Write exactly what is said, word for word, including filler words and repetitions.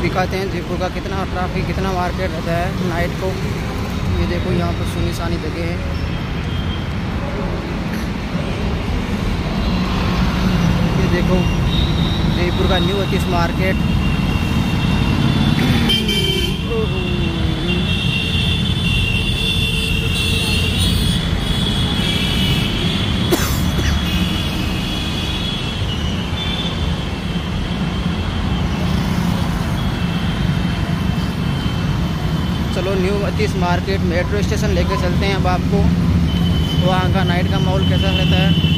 दिखाते हैं जयपुर का कितना ट्रैफिक, कितना मार्केट रहता है नाइट को। ये देखो यहाँ पर सुनसान जगह है। ये देखो जयपुर का न्यू अतीश मार्केट। चलो new Atish market metro station लेके चलते हैं अब आपको, वहाँ का नाइट का माहौल कैसा रहता है।